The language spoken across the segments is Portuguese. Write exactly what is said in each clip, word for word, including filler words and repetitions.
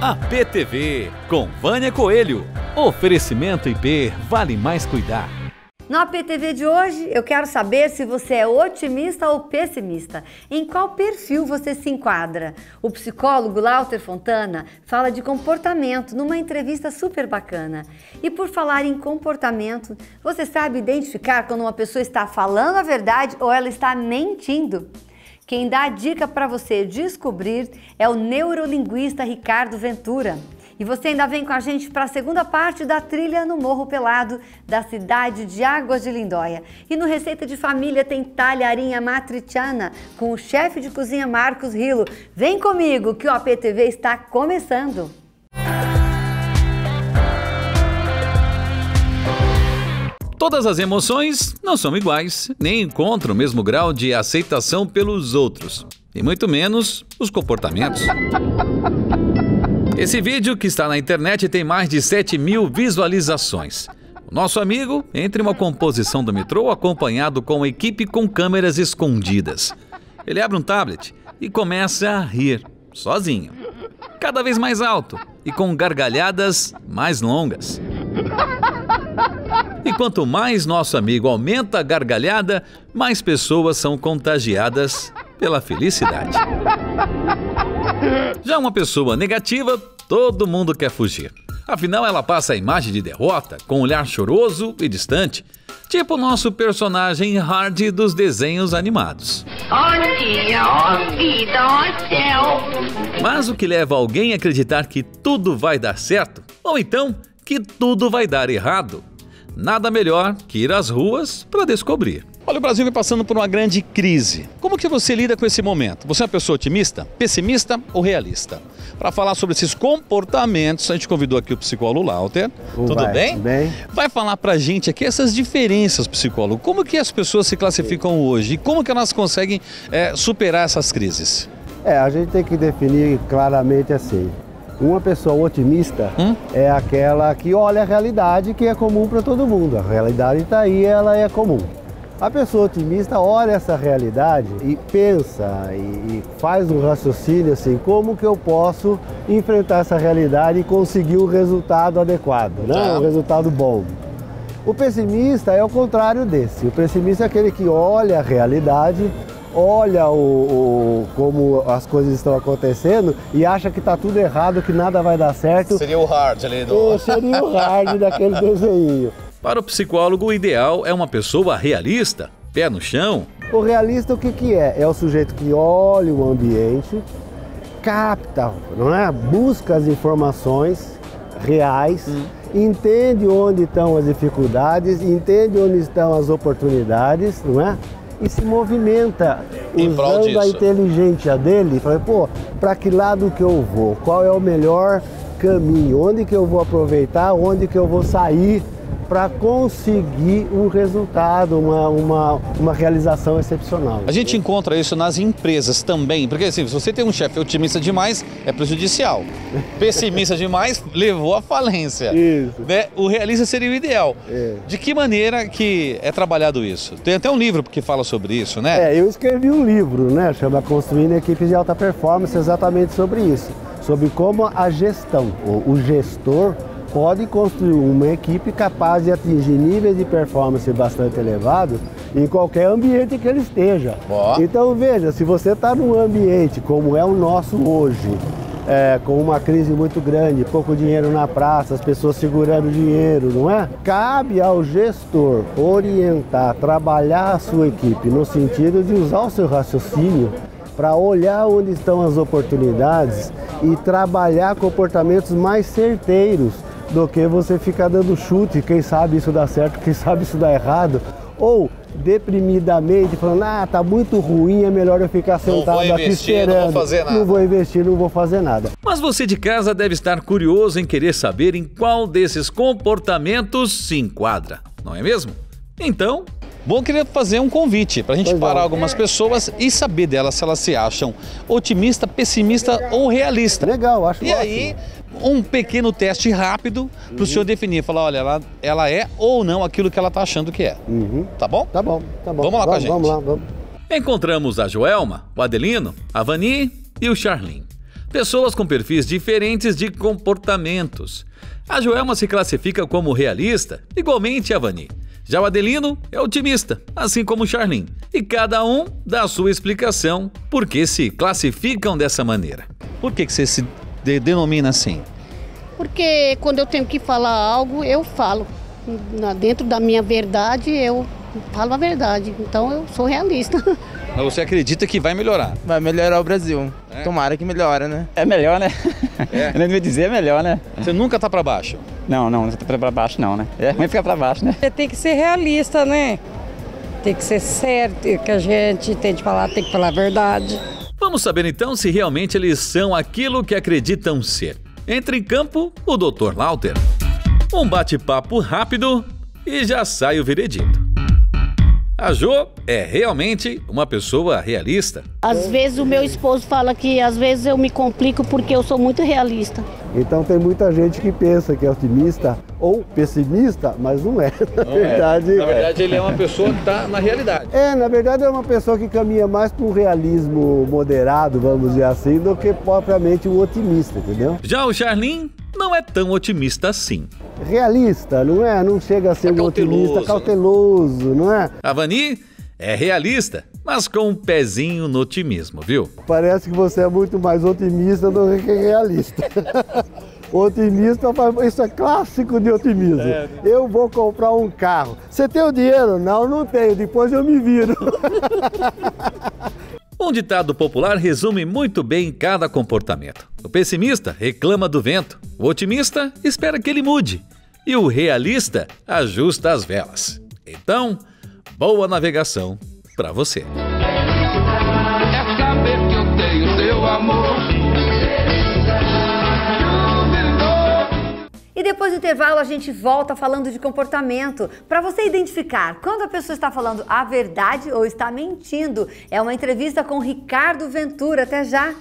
A P T V, com Vânia Coelho. Oferecimento I P, vale mais cuidar. No A P T V de hoje, eu quero saber se você é otimista ou pessimista. Em qual perfil você se enquadra? O psicólogo Lauter Fontana fala de comportamento numa entrevista super bacana. E por falar em comportamento, você sabe identificar quando uma pessoa está falando a verdade ou ela está mentindo? Quem dá a dica para você descobrir é o neurolinguista Ricardo Ventura. E você ainda vem com a gente para a segunda parte da trilha no Morro Pelado, da cidade de Águas de Lindóia. E no Receita de Família tem talharinha matriciana com o chefe de cozinha Marcos Rilo. Vem comigo que o A P T V está começando! Todas as emoções não são iguais, nem encontram o mesmo grau de aceitação pelos outros, e muito menos os comportamentos. Esse vídeo que está na internet tem mais de sete mil visualizações. O nosso amigo entra em uma composição do metrô acompanhado com uma equipe com câmeras escondidas. Ele abre um tablet e começa a rir, sozinho, cada vez mais alto e com gargalhadas mais longas. E quanto mais nosso amigo aumenta a gargalhada, mais pessoas são contagiadas pela felicidade. Já uma pessoa negativa, todo mundo quer fugir. Afinal, ela passa a imagem de derrota, com um olhar choroso e distante, tipo o nosso personagem Hard dos desenhos animados. Mas o que leva alguém a acreditar que tudo vai dar certo, ou então que tudo vai dar errado? Nada melhor que ir às ruas para descobrir. Olha, o Brasil vem passando por uma grande crise. Como que você lida com esse momento? Você é uma pessoa otimista, pessimista ou realista? Para falar sobre esses comportamentos, a gente convidou aqui o psicólogo Lauter. Uh, Tudo vai, bem? bem? Vai falar pra gente aqui essas diferenças, psicólogo. Como que as pessoas se classificam hoje e como que elas conseguem é, superar essas crises? É, a gente tem que definir claramente assim. Uma pessoa otimista hum? é aquela que olha a realidade que é comum para todo mundo. A realidade está aí, ela é comum. A pessoa otimista olha essa realidade e pensa e, e faz um raciocínio assim, como que eu posso enfrentar essa realidade e conseguir um resultado adequado, né? Um resultado bom. O pessimista é o contrário desse. O pessimista é aquele que olha a realidade, olha o, o, como as coisas estão acontecendo e acha que está tudo errado, que nada vai dar certo. Seria o hard ali do... É, seria o hard daquele desenho. Para o psicólogo, o ideal é uma pessoa realista, pé no chão. O realista o que, que é? É o sujeito que olha o ambiente, capta, não é? Busca as informações reais, hum. entende onde estão as dificuldades, entende onde estão as oportunidades, não é? E se movimenta usando a inteligência dele, fala, pô, para que lado que eu vou? Qual é o melhor caminho? Onde que eu vou aproveitar? Onde que eu vou sair para conseguir um resultado, uma, uma, uma realização excepcional? A gente encontra isso nas empresas também, porque assim, se você tem um chefe otimista demais, é prejudicial. Pessimista demais, levou à falência. Isso. Né? O realista seria o ideal. É. De que maneira que é trabalhado isso? Tem até um livro que fala sobre isso, né? É, eu escrevi um livro, né, chama Construindo Equipes de Alta Performance, exatamente sobre isso. Sobre como a gestão, o gestor, pode construir uma equipe capaz de atingir níveis de performance bastante elevados em qualquer ambiente que ele esteja. Boa. Então veja, se você está num ambiente como é o nosso hoje, é, com uma crise muito grande, pouco dinheiro na praça, as pessoas segurando dinheiro, não é? Cabe ao gestor orientar, trabalhar a sua equipe no sentido de usar o seu raciocínio para olhar onde estão as oportunidades e trabalhar comportamentos mais certeiros do que você ficar dando chute, quem sabe isso dá certo, quem sabe isso dá errado, ou deprimidamente falando, ah, tá muito ruim, é melhor eu ficar sentado investir, aqui esperando. Não vou fazer nada. Não vou investir, não vou fazer nada. Mas você de casa deve estar curioso em querer saber em qual desses comportamentos se enquadra, não é mesmo? Então, bom, queria fazer um convite para a gente Pois parar é. algumas pessoas e saber delas se elas se acham otimista, pessimista ou realista. Legal, acho E ótimo. aí, um pequeno teste rápido para o Uhum. senhor definir, falar, olha, ela, ela é ou não aquilo que ela está achando que é. Uhum. Tá bom? Tá bom, tá bom. Vamos lá com a gente. Vamos lá, vamos. Encontramos a Joelma, o Adelino, a Vani e o Charlin. pessoas com perfis diferentes de comportamentos. A Joelma se classifica como realista, igualmente a Vani. Já o Adelino é otimista, assim como o Charlin. E cada um dá a sua explicação por que se classificam dessa maneira. Por que que você se de- denomina assim? Porque quando eu tenho que falar algo, eu falo. Na- Dentro da minha verdade, eu falo a verdade. Então eu sou realista. Mas você acredita que vai melhorar? Vai melhorar o Brasil. É? Tomara que melhore, né? É melhor, né? É. Eu nem devia dizer é melhor, né? Você nunca tá pra baixo? Não, não, não tá pra baixo não, né? É ruim ficar pra baixo, né? Tem que ser realista, né? Tem que ser certo, que a gente tem de falar, tem que falar a verdade. Vamos saber então se realmente eles são aquilo que acreditam ser. Entra em campo o doutor Lauter. Um bate-papo rápido e já sai o veredito. A Jo é realmente uma pessoa realista. Às vezes o meu esposo fala que às vezes eu me complico porque eu sou muito realista. Então tem muita gente que pensa que é otimista ou pessimista, mas não é. Na verdade, Na verdade, ele é uma pessoa que está na realidade. é, na verdade é uma pessoa que caminha mais para um realismo moderado, vamos dizer assim, do que propriamente um otimista, entendeu? Já o Charlin não é tão otimista assim. Realista, não é? Não chega a ser É um cauteloso, otimista né? cauteloso, não é? A Vani é realista, mas com um pezinho no otimismo, viu? Parece que você é muito mais otimista do que realista. Otimista, faz- isso é clássico de otimismo. Eu vou comprar um carro. Você tem o dinheiro? Não, não tenho. Depois eu me viro. Um ditado popular resume muito bem cada comportamento. O pessimista reclama do vento, o otimista espera que ele mude e o realista ajusta as velas. Então, boa navegação para você. É saber que eu tenho seu amor. E depois do intervalo a gente volta falando de comportamento, para você identificar quando a pessoa está falando a verdade ou está mentindo. É uma entrevista com Ricardo Ventura. Até já!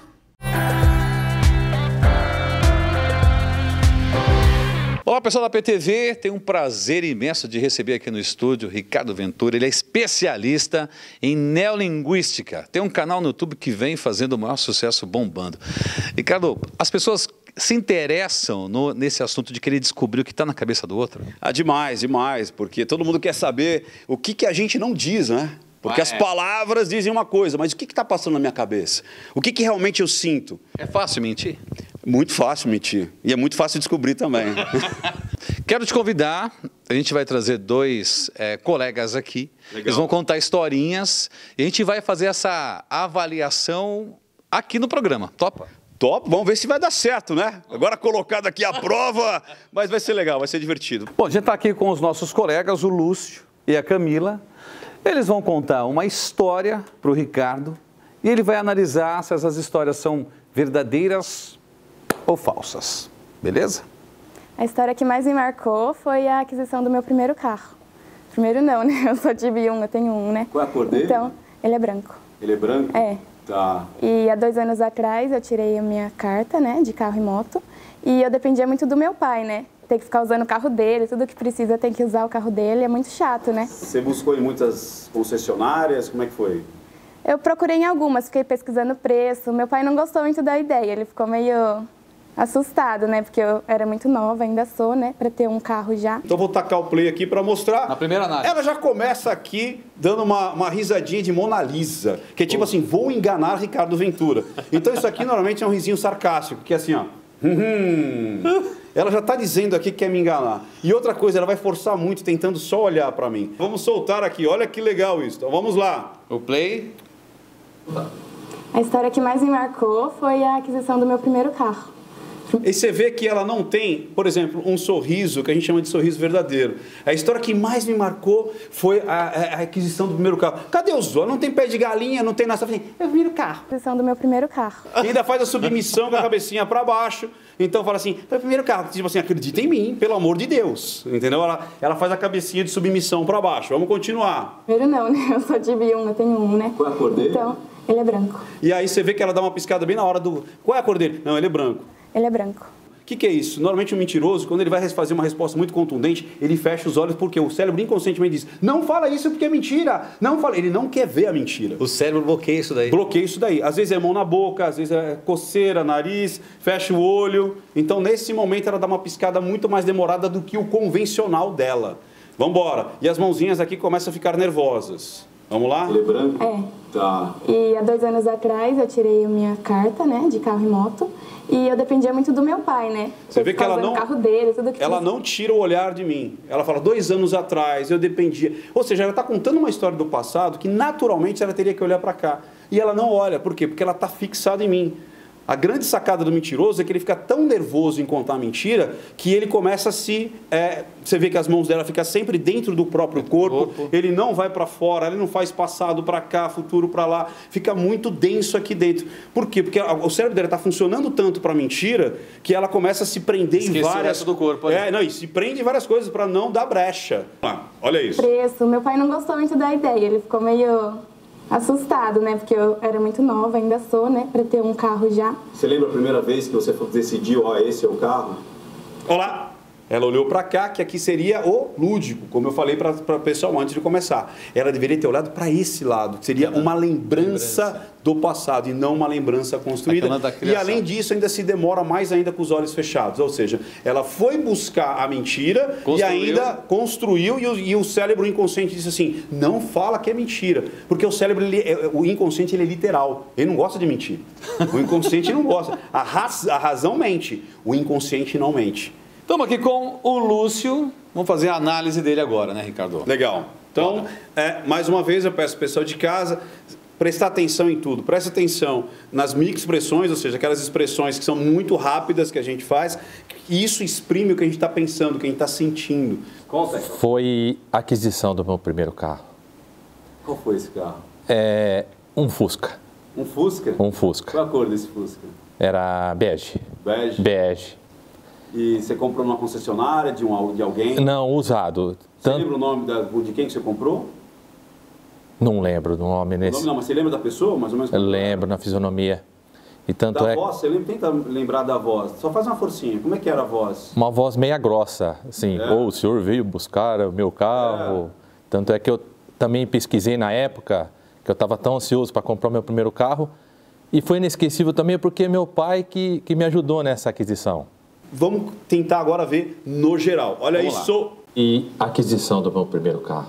Olá pessoal da P T V, tenho um prazer imenso de receber aqui no estúdio Ricardo Ventura. Ele é especialista em neolinguística, tem um canal no YouTube que vem fazendo o maior sucesso, bombando. Ricardo, as pessoas se interessam no, nesse assunto de querer descobrir o que está na cabeça do outro? Ah, demais, demais, porque todo mundo quer saber o que, que a gente não diz, né? Porque Ah, as é. palavras dizem uma coisa, mas o que está passando na minha cabeça? O que, que realmente eu sinto? É fácil mentir? Muito fácil mentir. E é muito fácil descobrir também. Quero te convidar, a gente vai trazer dois é, colegas aqui, Legal. eles vão contar historinhas e a gente vai fazer essa avaliação aqui no programa, topa? Top, vamos ver se vai dar certo, né? Agora colocado aqui à prova, mas vai ser legal, vai ser divertido. Bom, a gente está aqui com os nossos colegas, o Lúcio e a Camila. Eles vão contar uma história para o Ricardo e ele vai analisar se essas histórias são verdadeiras ou falsas. Beleza? A história que mais me marcou foi a aquisição do meu primeiro carro. Primeiro não, né? Eu só tive um, eu tenho um, né? Qual é a cor dele? Então, ele é branco. Ele é branco? É. Tá. E há dois anos atrás eu tirei a minha carta, né, de carro e moto. E eu dependia muito do meu pai, né? Tem que ficar usando o carro dele, tudo que precisa tem que usar o carro dele, é muito chato, né? Você buscou em muitas concessionárias, como é que foi? Eu procurei em algumas, fiquei pesquisando preço. Meu pai não gostou muito da ideia, ele ficou meio assustado, né? Porque eu era muito nova, ainda sou, né? Pra ter um carro já. Então vou tacar o play aqui para mostrar. Na primeira análise. Ela já começa aqui dando uma, uma risadinha de Mona Lisa, que é tipo assim, vou enganar Ricardo Ventura. Então isso aqui normalmente é um risinho sarcástico, que é assim, ó. Hum. Ela já está dizendo aqui que quer me enganar. E outra coisa, ela vai forçar muito, tentando só olhar para mim. Vamos soltar aqui, olha que legal isso. Então vamos lá. O play. A história que mais me marcou foi a aquisição do meu primeiro carro. E você vê que ela não tem, por exemplo, um sorriso, que a gente chama de sorriso verdadeiro. A história que mais me marcou foi a, a- a aquisição do primeiro carro. Cadê os dois? Não tem pé de galinha, não tem nada. Assim, eu viro o carro. Aquisição do meu primeiro carro. E ainda faz a submissão com a cabecinha para baixo. Então fala assim, foi o primeiro carro. Tipo assim, acredita em mim, pelo amor de Deus. Entendeu? Ela, ela faz a cabecinha de submissão para baixo. Vamos continuar. Primeiro não, né? Eu só tive um, eu tenho um, né? Qual é a cor dele? Então, ele é branco. E aí você vê que ela dá uma piscada bem na hora do... Qual é a cor dele? Não, ele é branco. Ele é branco. O que, que é isso? Normalmente o mentiroso, quando ele vai fazer uma resposta muito contundente, ele fecha os olhos porque o cérebro inconscientemente diz, não fala isso porque é mentira, não fala. Ele não quer ver a mentira. O cérebro bloqueia isso daí. Bloqueia isso daí. Às vezes é mão na boca, às vezes é coceira, nariz, fecha o olho. Então, nesse momento, ela dá uma piscada muito mais demorada do que o convencional dela. Vamos embora. E as mãozinhas aqui começam a ficar nervosas. Vamos lá? Ele é branco? É. Tá. E há dois anos atrás eu tirei a minha carta, né, de carro e moto. E eu dependia muito do meu pai, né? Você vê que ela não, carro dele, tudo que ela precisa. não tira o olhar de mim. Ela fala, dois anos atrás eu dependia. Ou seja, ela está contando uma história do passado que naturalmente ela teria que olhar para cá. E ela não olha. Por quê? Porque ela está fixada em mim. A grande sacada do mentiroso é que ele fica tão nervoso em contar a mentira que ele começa a se... É, você vê que as mãos dela ficam sempre dentro do próprio corpo, corpo. Ele não vai para fora, ele não faz passado para cá, futuro para lá, fica muito denso aqui dentro. Por quê? Porque o cérebro dela está funcionando tanto para a mentira que ela começa a se prender Esqueci em várias... o resto do corpo. Ali. É, não, e se prende em várias coisas para não dar brecha. Ah, olha isso. Preço. Meu pai não gostou muito da ideia, ele ficou meio... assustado, né? Porque eu era muito nova, ainda sou, né? Para ter um carro já. Você lembra a primeira vez que você decidiu, ó, esse é o carro? Olá! Ela olhou para cá, que aqui seria o lúdico, como eu falei para o pessoal antes de começar. Ela deveria ter olhado para esse lado, que seria uma lembrança, lembrança do passado e não uma lembrança construída. E além disso, ainda se demora mais ainda com os olhos fechados. Ou seja, ela foi buscar a mentira construiu. e ainda construiu e o, e o cérebro inconsciente disse assim, não fala que é mentira. Porque o cérebro, ele, o inconsciente, ele é literal. Ele não gosta de mentir. O inconsciente não gosta. A, raz, a razão mente, o inconsciente não mente. Estamos aqui com o Lúcio. Vamos fazer a análise dele agora, né, Ricardo? Legal. Então, é, mais uma vez, eu peço ao pessoal de casa prestar atenção em tudo. Presta atenção nas microexpressões, ou seja, aquelas expressões que são muito rápidas que a gente faz. E isso exprime o que a gente está pensando, o que a gente está sentindo. Conta aí. Foi a aquisição do meu primeiro carro. Qual foi esse carro? É um Fusca. Um Fusca? Um Fusca. Qual a cor desse Fusca? Era bege. Bege? Bege. E você comprou numa concessionária de, um, de alguém? Não, usado. Você Tanto... lembra o nome da, de quem que você comprou? Não lembro do nome nesse. Nome, não, mas você lembra da pessoa, mais ou menos? Eu lembro, na fisionomia. E tanto da é... voz, você lembra? Tenta lembrar da voz. Só faz uma forcinha. Como é que era a voz? Uma voz meia grossa, assim. É. Ou oh, o senhor veio buscar o meu carro. É. Tanto é que eu também pesquisei na época, que eu estava tão ansioso para comprar o meu primeiro carro. E foi inesquecível também porque meu pai que, que me ajudou nessa aquisição. Vamos tentar agora ver no geral. Olha Vamos isso. Lá. E a aquisição do meu primeiro carro.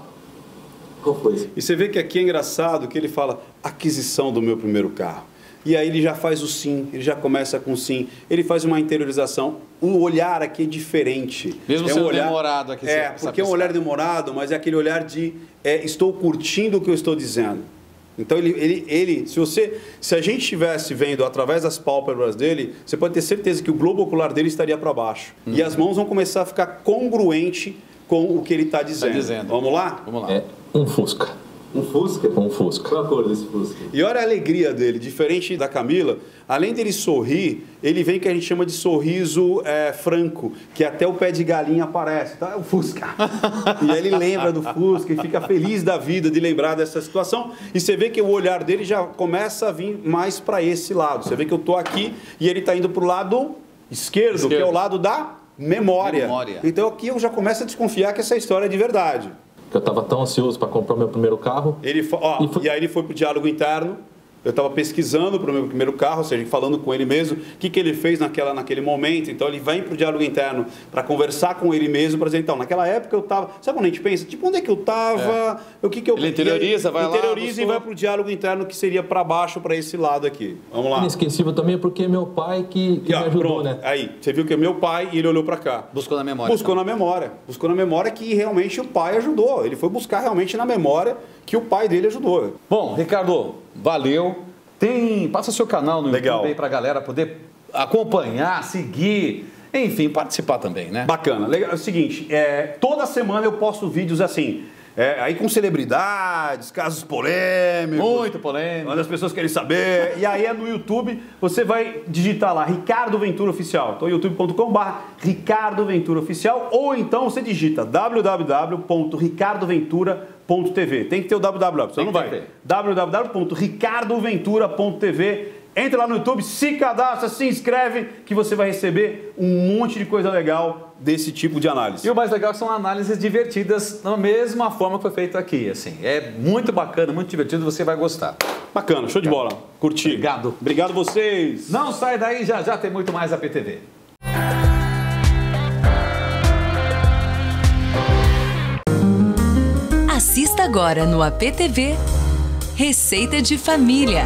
Qual foi isso? E você vê que aqui é engraçado que ele fala aquisição do meu primeiro carro. E aí ele já faz o sim, ele já começa com sim, ele faz uma interiorização. O olhar aqui é diferente. Mesmo é sendo um olhar, demorado aqui. É, porque é um olhar demorado, mas é aquele olhar de é, estou curtindo o que eu estou dizendo. Então, ele, ele, ele, se você, se a gente estivesse vendo através das pálpebras dele, você pode ter certeza que o globo ocular dele estaria para baixo. Uhum. E as mãos vão começar a ficar congruente com o que ele está dizendo. Tá dizendo. Vamos lá? Vamos lá. É um Fusca. Um Fusca? Um Fusca. Qual a cor desse Fusca? E olha a alegria dele, diferente da Camila, além dele sorrir, ele vem que a gente chama de sorriso é, franco, que até o pé de galinha aparece, tá? É o Fusca. E aí ele lembra do Fusca e fica feliz da vida de lembrar dessa situação. E você vê que o olhar dele já começa a vir mais para esse lado. Você vê que eu tô aqui e ele está indo para o lado esquerdo, esquerdo, que é o lado da memória. memória. Então aqui eu já começo a desconfiar que essa história é de verdade. Eu estava tão ansioso para comprar o meu primeiro carro. Ele, ó, e, foi... e aí ele foi para o diálogo interno. Eu estava pesquisando para o meu primeiro carro, ou seja, falando com ele mesmo, o que, que ele fez naquela, naquele momento. Então, ele vai para o diálogo interno para conversar com ele mesmo, para dizer, então, naquela época eu estava... Sabe quando a gente pensa? Tipo, onde é que eu estava? É. O que que eu... Ele interioriza, vai lá... Interioriza e vai para o diálogo interno, que seria para baixo, para esse lado aqui. Vamos lá. Inesquecível também porque é meu pai que, que e, ó, me ajudou, pronto. né? Aí, você viu que é meu pai e ele olhou para cá. Buscou na memória. Buscou então. na memória. Buscou na memória que realmente o pai ajudou. Ele foi buscar realmente na memória que o pai dele ajudou. Bom, Ricardo, valeu. Tem, passa seu canal no Legal. YouTube aí pra galera poder acompanhar, seguir, enfim, participar também, né? Bacana. Legal. É o seguinte, é, toda semana eu posto vídeos assim, é, aí com celebridades, casos polêmicos. Muito polêmico. Onde as pessoas querem saber. E aí é no YouTube, você vai digitar lá, Ricardo Ventura Oficial. Então, youtube ponto com barra Ricardo Ventura Oficial. Ou então você digita w w w ponto ricardo ventura ponto t v. Tem que ter o www, senão não vai. w w w ponto ricardo ventura ponto t v. Entra lá no YouTube, se cadastra, se inscreve, que você vai receber um monte de coisa legal desse tipo de análise. E o mais legal são análises divertidas, da mesma forma que foi feito aqui. Assim, é muito bacana, muito divertido, você vai gostar. Bacana, show de bola. Curti. Obrigado. Obrigado vocês. Não sai daí, já já tem muito mais A P T V. Assista agora no A P T V, Receita de Família.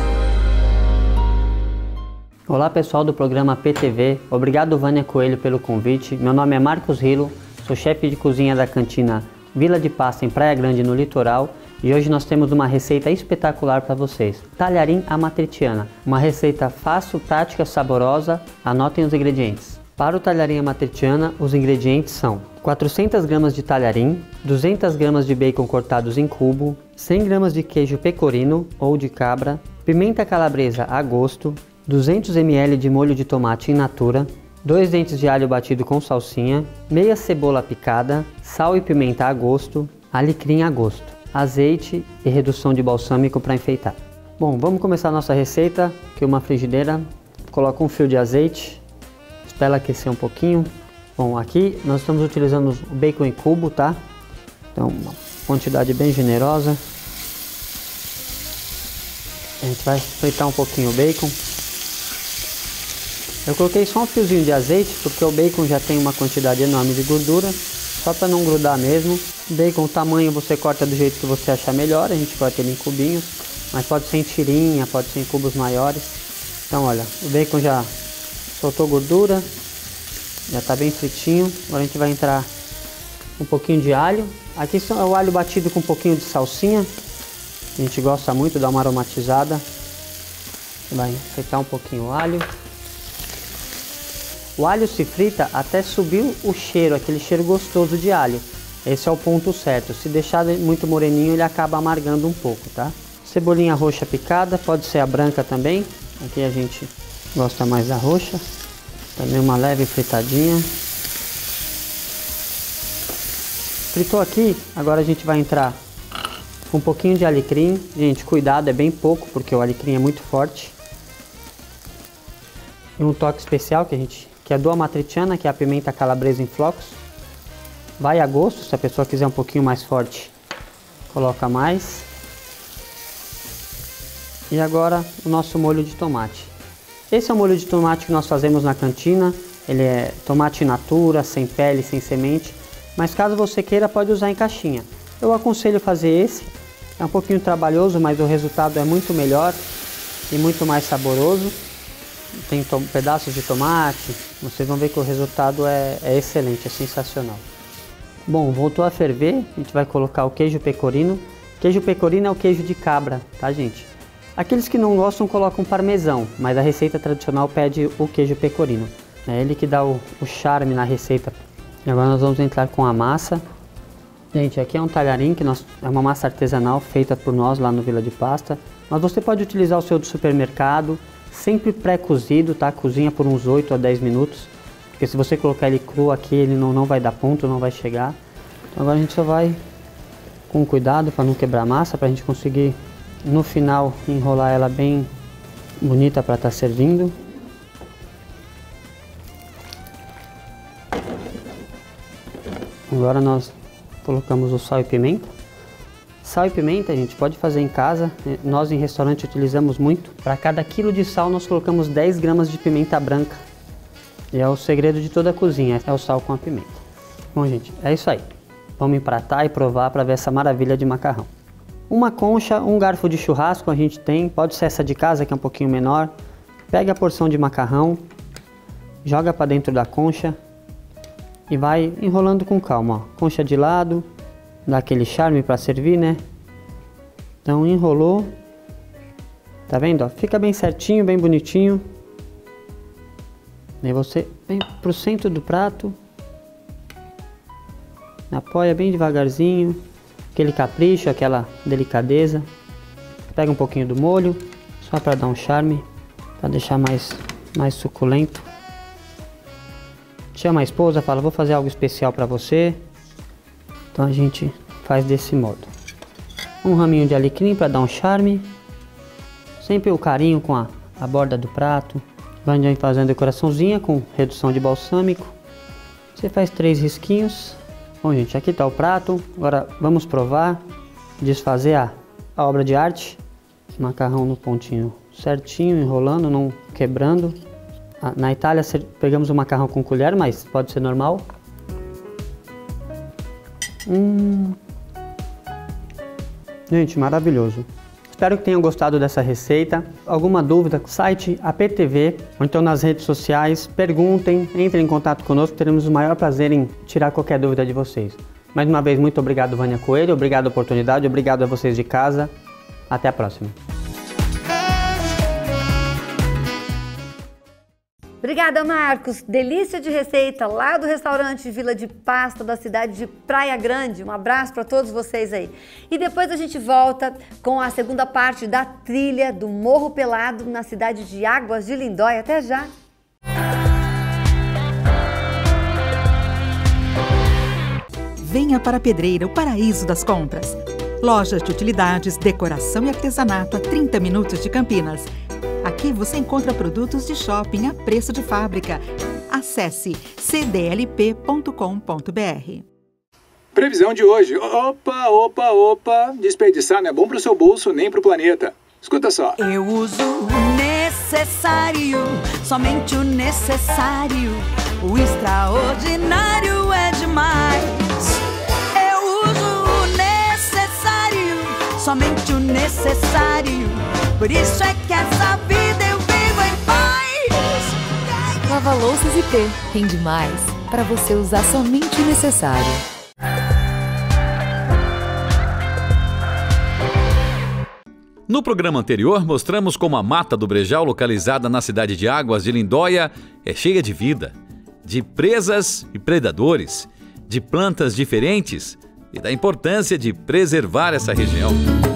Olá pessoal do programa A P T V, obrigado Vânia Coelho pelo convite. Meu nome é Marcos Rilo, sou chefe de cozinha da cantina Vila de Pasta em Praia Grande, no litoral, e hoje nós temos uma receita espetacular para vocês, talharim amatriciana, uma receita fácil, prática, saborosa. Anotem os ingredientes. Para o talharim amatriciana, os ingredientes são quatrocentas gramas de talharim, duzentas gramas de bacon cortados em cubo, cem gramas de queijo pecorino ou de cabra, pimenta calabresa a gosto, duzentos mililitros de molho de tomate in natura, dois dentes de alho batido com salsinha, meia cebola picada, sal e pimenta a gosto, alecrim a gosto, azeite e redução de balsâmico para enfeitar. Bom, vamos começar a nossa receita, que uma frigideira, coloca um fio de azeite, espera ela aquecer um pouquinho. Bom, aqui nós estamos utilizando o bacon em cubo, tá? Então, uma quantidade bem generosa. A gente vai fritar um pouquinho o bacon. Eu coloquei só um fiozinho de azeite, porque o bacon já tem uma quantidade enorme de gordura, só para não grudar mesmo. O bacon, o tamanho você corta do jeito que você achar melhor, a gente corta ele em cubinhos, mas pode ser em tirinha, pode ser em cubos maiores. Então olha, o bacon já soltou gordura, já está bem fritinho. Agora a gente vai entrar um pouquinho de alho. Aqui é o alho batido com um pouquinho de salsinha, a gente gosta muito, dá uma aromatizada. Vai fritar um pouquinho o alho. O alho se frita até subir o cheiro, aquele cheiro gostoso de alho. Esse é o ponto certo. Se deixar muito moreninho, ele acaba amargando um pouco, tá? Cebolinha roxa picada, pode ser a branca também. Aqui a gente gosta mais da roxa. Também uma leve fritadinha. Fritou aqui, agora a gente vai entrar com um pouquinho de alecrim. Gente, cuidado, é bem pouco, porque o alecrim é muito forte. E um toque especial que a gente... que é do amatriciana, que é a pimenta calabresa em flocos. Vai a gosto, se a pessoa quiser um pouquinho mais forte, coloca mais. E agora o nosso molho de tomate. Esse é o molho de tomate que nós fazemos na cantina. Ele é tomate in natura, sem pele, sem semente. Mas caso você queira, pode usar em caixinha. Eu aconselho fazer esse. É um pouquinho trabalhoso, mas o resultado é muito melhor e muito mais saboroso. Tem pedaços de tomate, vocês vão ver que o resultado é, é excelente, é sensacional. Bom, voltou a ferver, a gente vai colocar o queijo pecorino. Queijo pecorino é o queijo de cabra, tá gente? Aqueles que não gostam colocam parmesão, mas a receita tradicional pede o queijo pecorino. É ele que dá o, o charme na receita. E agora nós vamos entrar com a massa. Gente, aqui é um talharim, que nós, é uma massa artesanal feita por nós lá no Vila de Pasta. Mas você pode utilizar o seu do supermercado, sempre pré-cozido, tá? Cozinha por uns oito a dez minutos, porque se você colocar ele cru aqui, ele não, não vai dar ponto, não vai chegar. Então agora a gente só vai com cuidado para não quebrar a massa, para a gente conseguir no final enrolar ela bem bonita para estar servindo. Agora nós colocamos o sal e pimenta. Sal e pimenta a gente pode fazer em casa, nós em restaurante utilizamos muito. Para cada quilo de sal nós colocamos dez gramas de pimenta branca. E é o segredo de toda a cozinha, é o sal com a pimenta. Bom gente, é isso aí. Vamos empratar e provar para ver essa maravilha de macarrão. Uma concha, um garfo de churrasco a gente tem, pode ser essa de casa que é um pouquinho menor. Pega a porção de macarrão, joga para dentro da concha e vai enrolando com calma, ó. Concha de lado. Dá aquele charme para servir, né? Então enrolou. Tá vendo? Ó? Fica bem certinho, bem bonitinho. Aí você vem pro centro do prato. Apoia bem devagarzinho. Aquele capricho, aquela delicadeza. Pega um pouquinho do molho, só para dar um charme, para deixar mais, mais suculento. Chama a esposa, fala, vou fazer algo especial para você. Então a gente faz desse modo. Um raminho de alecrim para dar um charme. Sempre o carinho com a, a borda do prato. Vai fazer uma decoraçãozinha com redução de balsâmico. Você faz três risquinhos. Bom, gente, aqui está o prato. Agora vamos provar, desfazer a, a obra de arte. Macarrão no pontinho certinho, enrolando, não quebrando. Na Itália pegamos o macarrão com colher, mas pode ser normal. Hum. Gente, maravilhoso. Espero que tenham gostado dessa receita. Alguma dúvida, site A P T V ou então nas redes sociais, perguntem, entrem em contato conosco, teremos o maior prazer em tirar qualquer dúvida de vocês. Mais uma vez, muito obrigado, Vânia Coelho, obrigado a oportunidade, obrigado a vocês de casa. Até a próxima. Obrigada, Marcos. Delícia de receita lá do restaurante Vila de Pasta da cidade de Praia Grande. Um abraço para todos vocês aí. E depois a gente volta com a segunda parte da trilha do Morro Pelado na cidade de Águas de Lindóia. Até já! Venha para a Pedreira, o paraíso das compras. Lojas de utilidades, decoração e artesanato a trinta minutos de Campinas. Aqui você encontra produtos de shopping a preço de fábrica. Acesse c d l p ponto com ponto b r. Previsão de hoje. Opa, opa, opa. Desperdiçar não é bom para o seu bolso nem para o planeta. Escuta só. Eu uso o necessário, somente o necessário. O extraordinário é demais. Eu uso o necessário, somente o necessário. Por isso é que essa vida eu vivo em paz. Lava Louças I P rende mais para você usar somente o necessário. No programa anterior, mostramos como a mata do brejal, localizada na cidade de Águas de Lindóia, é cheia de vida, de presas e predadores, de plantas diferentes e da importância de preservar essa região.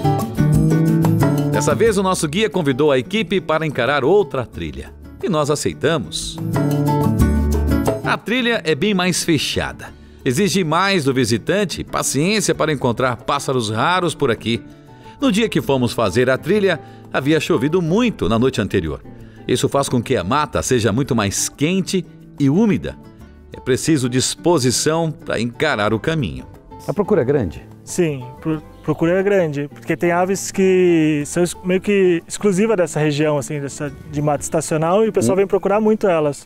Dessa vez, o nosso guia convidou a equipe para encarar outra trilha, e nós aceitamos. A trilha é bem mais fechada, exige mais do visitante paciência para encontrar pássaros raros por aqui. No dia que fomos fazer a trilha, havia chovido muito na noite anterior. Isso faz com que a mata seja muito mais quente e úmida. É preciso disposição para encarar o caminho. A procura é grande? Sim, procura é grande, porque tem aves que são meio que exclusivas dessa região, assim, dessa, de mata estacional, e o pessoal hum. vem procurar muito elas.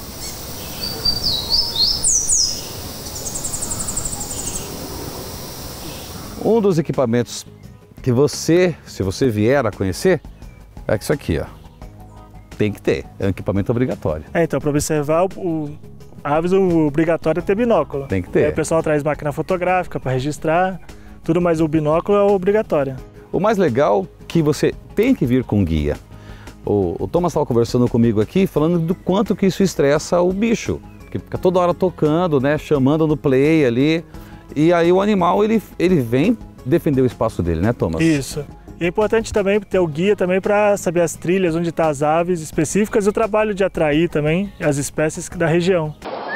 Um dos equipamentos que você, se você vier a conhecer, é isso aqui, ó. Tem que ter, é um equipamento obrigatório. É, então, para observar o, o, aves, o obrigatório é ter binóculo. Tem que ter. Aí o pessoal traz máquina fotográfica para registrar, tudo, mas o binóculo é obrigatório. O mais legal é que você tem que vir com guia. O, o Thomas estava conversando comigo aqui, falando do quanto que isso estressa o bicho. Porque fica toda hora tocando, né, chamando no play ali, e aí o animal, ele, ele vem defender o espaço dele, né, Thomas? Isso. E é importante também ter o guia também para saber as trilhas, onde estão as aves específicas e o trabalho de atrair também as espécies da região.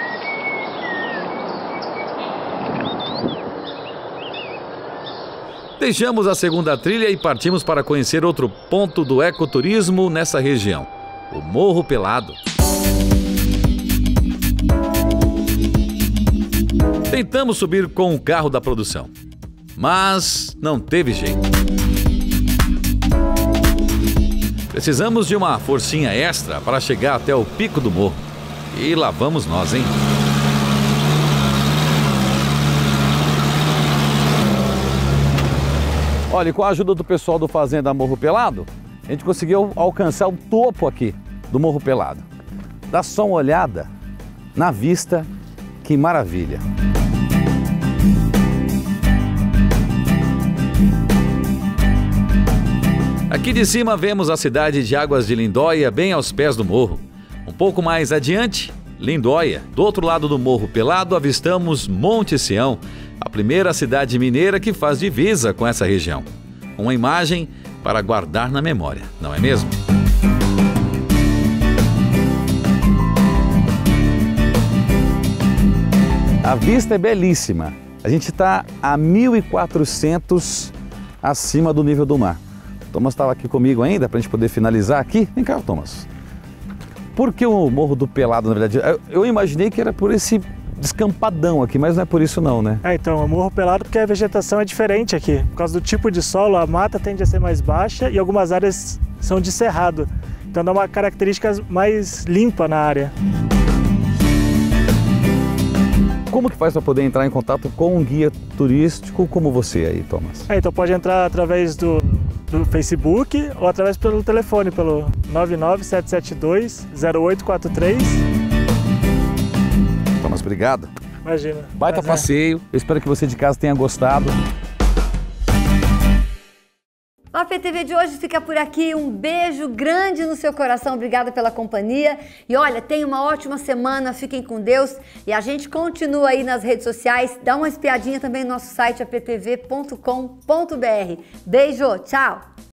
Deixamos a segunda trilha e partimos para conhecer outro ponto do ecoturismo nessa região, o Morro Pelado. Tentamos subir com o carro da produção, mas não teve jeito. Precisamos de uma forcinha extra para chegar até o pico do morro. E lá vamos nós, hein? Olha, e com a ajuda do pessoal do Fazenda Morro Pelado, a gente conseguiu alcançar o topo aqui do Morro Pelado. Dá só uma olhada na vista, que maravilha! Aqui de cima vemos a cidade de Águas de Lindóia, bem aos pés do morro. Um pouco mais adiante, Lindóia. Do outro lado do Morro Pelado, avistamos Monte Sião, a primeira cidade mineira que faz divisa com essa região. Uma imagem para guardar na memória, não é mesmo? A vista é belíssima. A gente está a mil e quatrocentos acima do nível do mar. Thomas estava aqui comigo ainda, para a gente poder finalizar aqui. Vem cá, Thomas. Por que o Morro do Pelado, na verdade? Eu, eu imaginei que era por esse descampadão aqui, mas não é por isso não, né? É, então, o Morro Pelado porque a vegetação é diferente aqui. Por causa do tipo de solo, a mata tende a ser mais baixa e algumas áreas são de cerrado. Então dá uma característica mais limpa na área. Como que faz para poder entrar em contato com um guia turístico como você aí, Thomas? É, então pode entrar através do, do Facebook ou através pelo telefone, pelo nove nove sete sete dois zero oito quatro três. Thomas, obrigado. Imagina. Baita Prazer. passeio, eu espero que você de casa tenha gostado. O A P T V de hoje fica por aqui. Um beijo grande no seu coração. Obrigada pela companhia. E olha, tenha uma ótima semana. Fiquem com Deus. E a gente continua aí nas redes sociais. Dá uma espiadinha também no nosso site a p t v ponto com ponto b r. Beijo, tchau!